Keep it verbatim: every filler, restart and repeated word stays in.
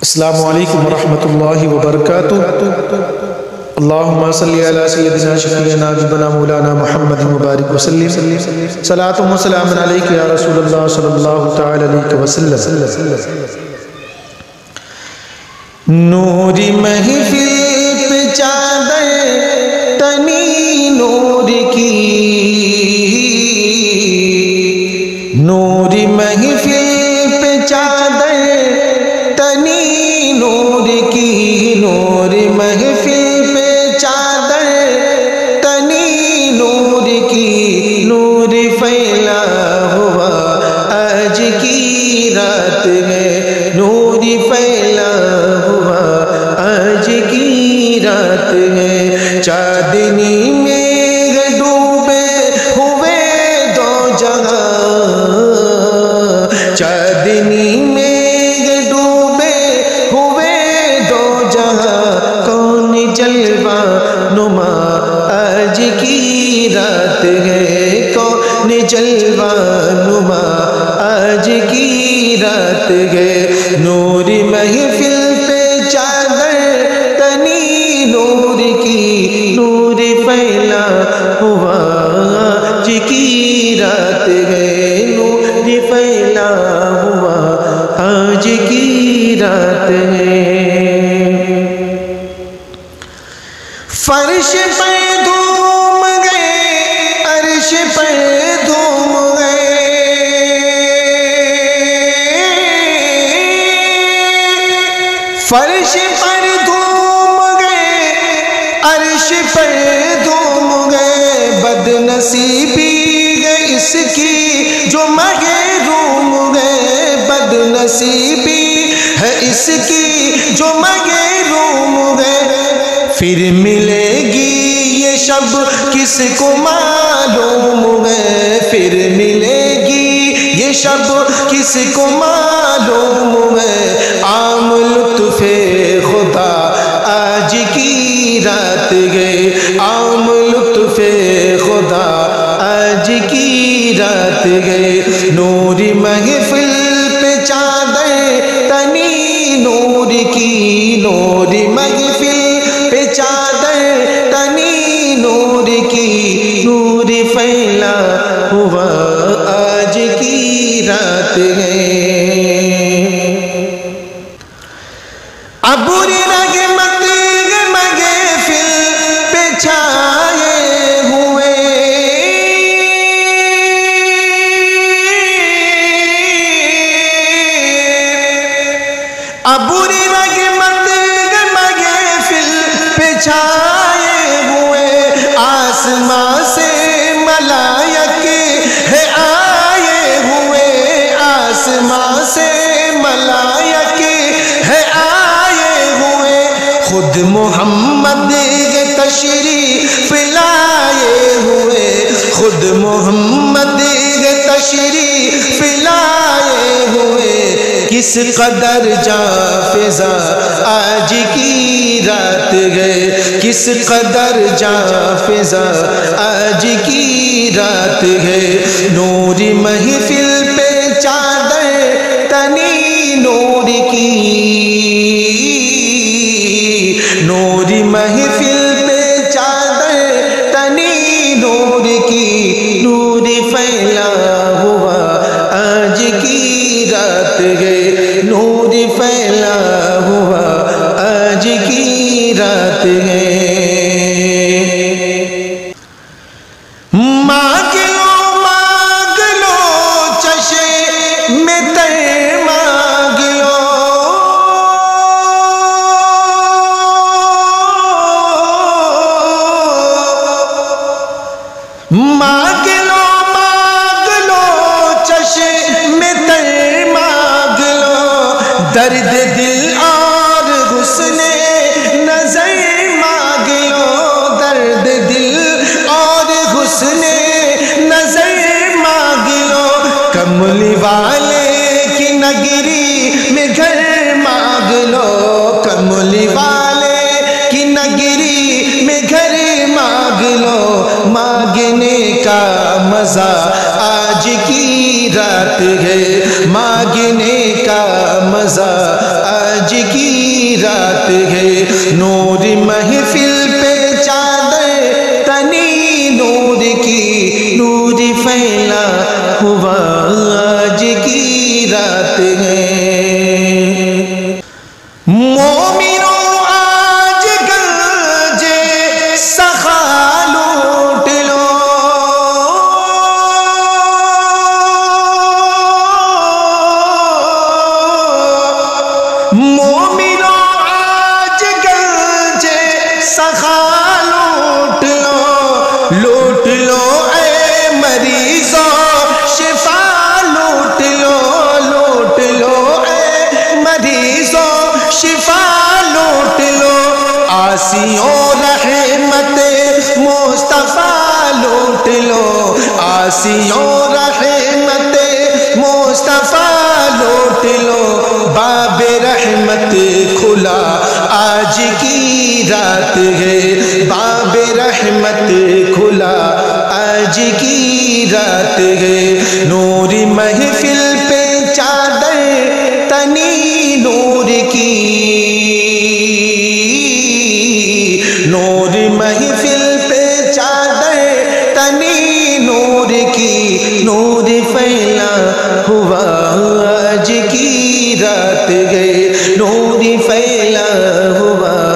السلام علیکم ورحمۃ اللہ وبرکاتہ۔ اللہم صلی علی سیدنا شفیعنا حبیبنا مولانا محمد مبارک وسلم، صلاۃ و سلام علیک یا رسول اللہ صلی اللہ تعالی علیہ وسلم۔ نوری محفل پہ چادر تنی نور کی، نوری محفل پہ چادر تنی نور کی، نور محفل پہ چادر تنی نور کی، نور پھیلا ہوا آج کی رات ہے، نور پھیلا ہوا آج کی رات ہے، چاندنی میں ڈوبے ہوئے دو جہاں، چاندنی میں جلوہ نما آج کی رات ہے، کون جلوہ نما آج کی رات ہے، نور محفل پہ چادر تنی نور کی، نور پھیلا ہوا آج کی رات ہے، نور پھیلا ہوا آج کی رات ہے۔ فرش پر دھوم گئے، عرش پر دھوم گئے، فرش پر دھوم گئے، عرش پر دھوم گئے، بد نصیبی ہے اس کی جو محروم گئے، بد نصیبی ہے اس کی جو محروم گئے، پھر ملے گی یہ شب کس کو معلوم ہے، پھر ملے گی یہ شب کس کو معلوم ہے، عام لطف خدا آج کی رات ہے، عام لطف خدا آج کی رات ہے، نور محفل پہ چادر تنی نور کی، نور محفل چادر تنی نور کی، نور پھیلا ہوا آج کی رات ہے، عبور رحمت محفل پہ چھائے ہوئے، عبور چھائے ہوئے، آسمان سے ملائک ہے آئے ہوئے، آسمان سے ملائک ہے آئے ہوئے، خود محمد تشریف لائے ہوئے، خود محمد تشریف لائے ہوئے، کس قدر جاں فضا آج کی رات ہے، کس قدر جاں فضا آج کی رات ہے، نور محفل پہ چادر تنی نور کی، نور محفل پہ چادر تنی نور کی، نور پھیلا ہوا آج کی رات ہے، نور پھیلا ہوا آج کی رات ہے، مانگ لو مانگ لو چشم میں تر مانگ لو، مانگ لو مانگ لو چشم میں تر مانگ لو، درد دل اور حسن نظر مانگ لو، درد دل اور حسن نظر مانگ لو، کملی والے کی نگری میں گھر مانگ لو، کملی والے کی نگری میں گھر مانگ لو، مانگنے کا مزہ آج کی رات ہے، مانگنے کا مزہ آج کی ہے نور محفل پہ چادر تنی نور کی نور پھیلا ہوا آج کی رات ہے مومنوں آج گنجے سخا لوٹ لو مومنوں آج گنجے سخا لوٹ لو لوٹ لو اے مریضوں شفا لوٹ لو لوٹ لو اے مریضوں شفا لوٹ لو آسیوں رحمت مصطفیٰ لوٹ لو آسیوں رحمت مصطفیٰ لوٹ لو باب رحمت کھلا آج کی رات ہے باب رحمت کھلا آج کی رات ہے نور محفل پہ چادر تنی نور کی نور محفل پہ چادر تنی نور کی نور پھیلا ہوا آج کی رات گئے نور پھیلا ہوا